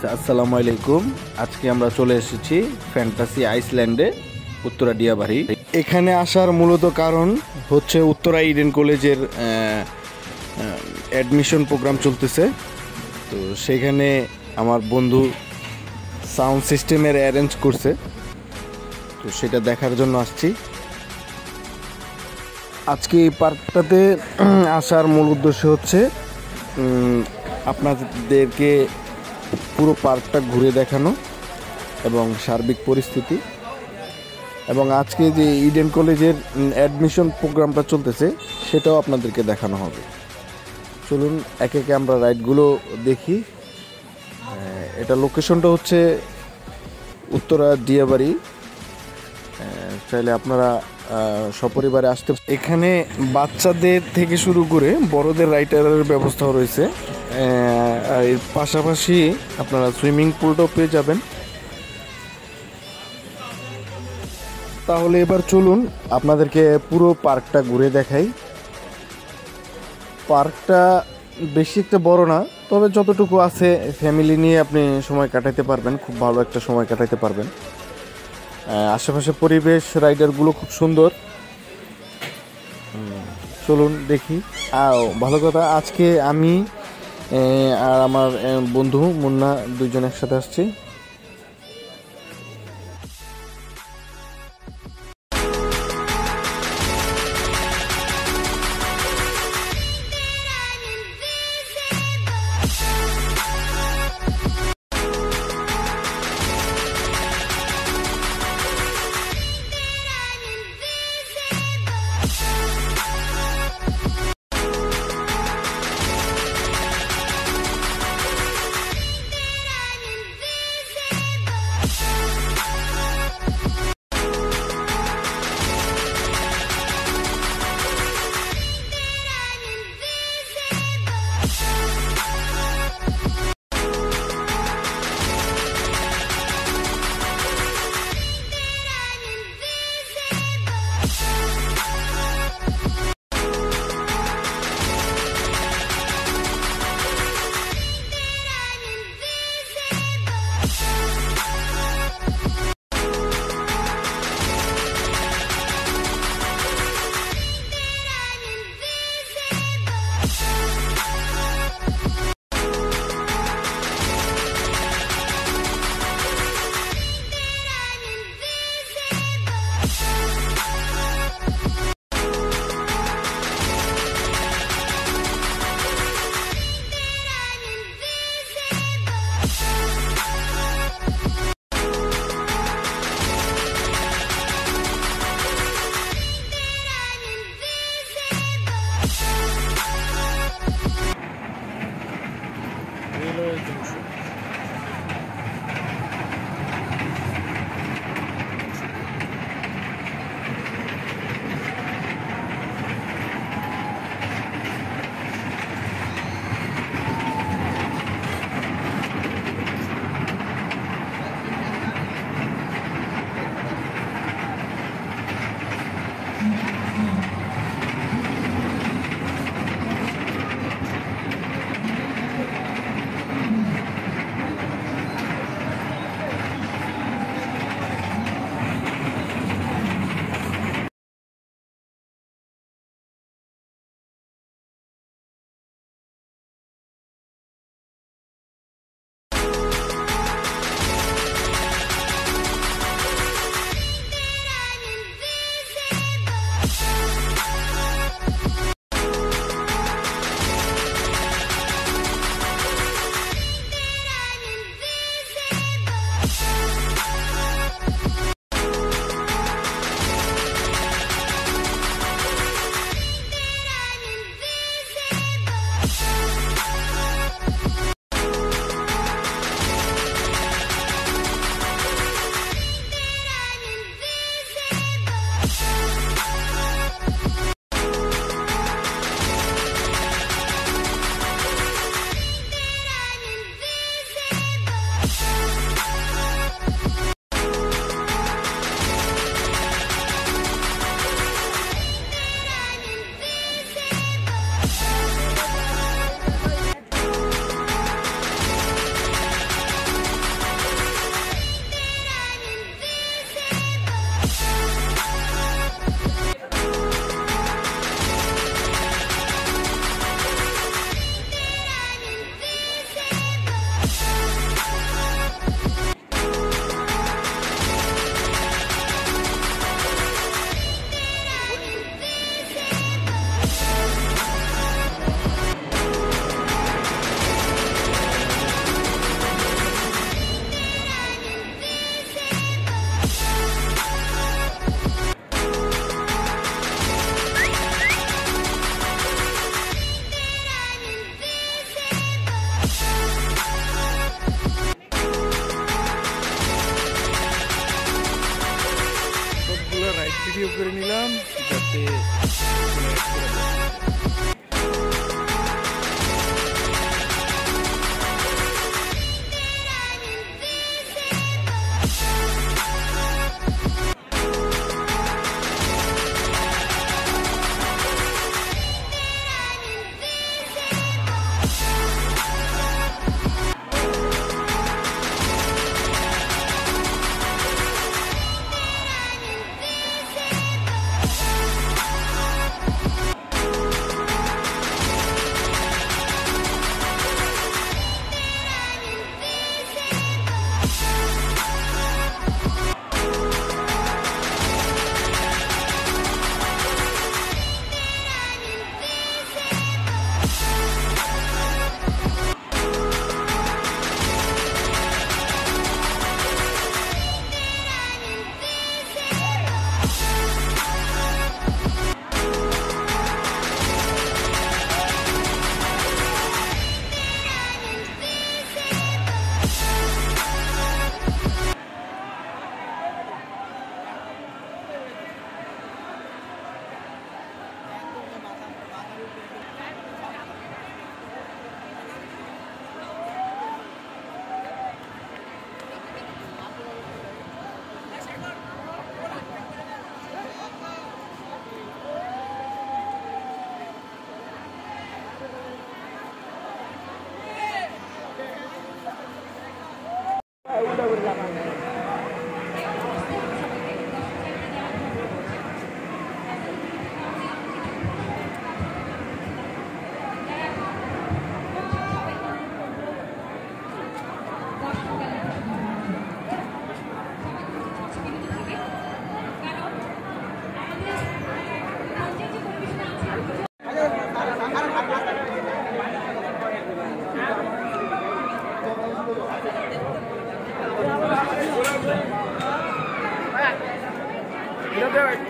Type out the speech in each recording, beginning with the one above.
আসসালামু আলাইকুম। আজকে আমরা চলে এসেছি ফ্যান্টাসি আইসল্যান্ডে, উত্তরা ডিয়াবাড়ি। এখানে আসার মূলত কারণ হচ্ছে উত্তরা ইডেন কলেজের অ্যাডমিশন প্রোগ্রাম চলতেছে। তো সেখানে আমার বন্ধু সাউন্ড সিস্টেমের অ্যারেঞ্জ করছে, তো সেটা দেখার জন্য আসছি। আজকে এই পার্কটাতে আসার মূল উদ্দেশ্য হচ্ছে আপনাদেরকে পুরো পার্কটা ঘুরে দেখানো এবং সার্বিক পরিস্থিতি, এবং আজকে যে ইডেন কলেজের অ্যাডমিশন প্রোগ্রামটা চলতেছে সেটাও আপনাদেরকে দেখানো হবে। চলুন একে একে আমরা রাইডগুলো দেখি। এটা লোকেশনটা হচ্ছে উত্তরা ডিয়াবাড়ি। চাইলে আপনারা সপরিবারে আসতে। এখানে বাচ্চাদের থেকে শুরু করে বড়দের রাইডারের ব্যবস্থাও রয়েছে। এর পাশাপাশি আপনারা সুইমিং পুলটাও পেয়ে যাবেন। তাহলে এবার চলুন আপনাদেরকে পুরো পার্কটা ঘুরে দেখাই। পার্কটা বেশি একটা বড় না, তবে যতটুকু আছে ফ্যামিলি নিয়ে আপনি সময় কাটাতে পারবেন, খুব ভালো একটা সময় কাটাতে পারবেন। আশেপাশে পরিবেশ, রাইডারগুলো খুব সুন্দর। চলুন দেখি। ভালো কথা, আজকে আমি আর আমার বন্ধু মুন্না দুইজন একসাথে আসছি।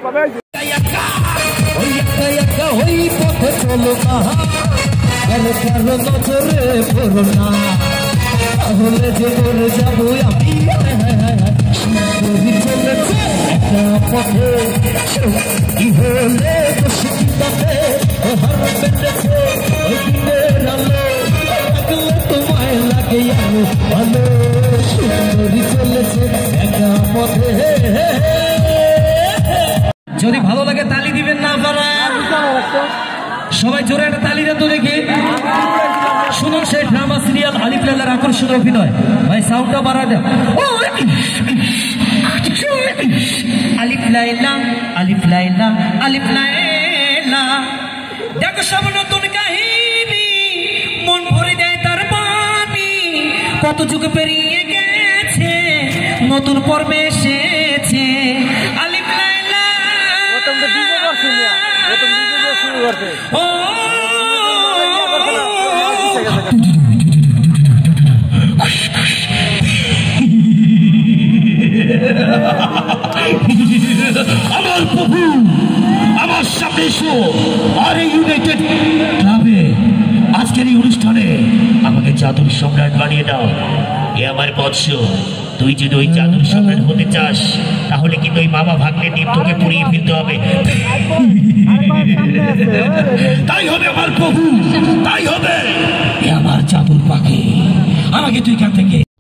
তাহলে যে মরে যাবো আমি চলেছে একটা পথে কি হলে দোষিতাতে হার পেটেছে ওই দিনের আলো লাগলে তোমায় লাগে আলো ভালো সুন্দরী চলেছে একটা পথে। যদি ভালো লাগে তালি দিবেন না আপনারা সবাই জোরে একটা তালি দেন তো দেখি। শুনুন সেই ড্রামা সিরিয়াল আলিফ লায়লার আকর্ষণীয় অভিনয়। ভাই সাউন্ডটা বাড়া দেন। আলিফ লায়লা আলিফ লায়লা আলিফ লায়লা দেখো সব নতুন কাহিনী মন ভরে দেয় তার পানি কত যুগ পেরিয়ে গেছে নতুন পর্বে এসেছে আলিফ লায়লা ও আমার প্রভু আমার সামনে এসো আর এই ইউনাইটেড ক্লাবে আজকের এই অনুষ্ঠানে আমাকে জাদুর সম্রাট বানিয়ে দাও। এ আমার বৎস তুই যদি ওই জাদুর সম্রাট হতে চাস তাহলে কিন্তু ওই মামা ভাগ্নে দ্বীপ তোকে পুড়িয়ে ফেলতে হবে। তাই হবে আমার প্রভু তাই হবে। এ আমার জাদুর পাখি আমাকে তুই এখান থেকে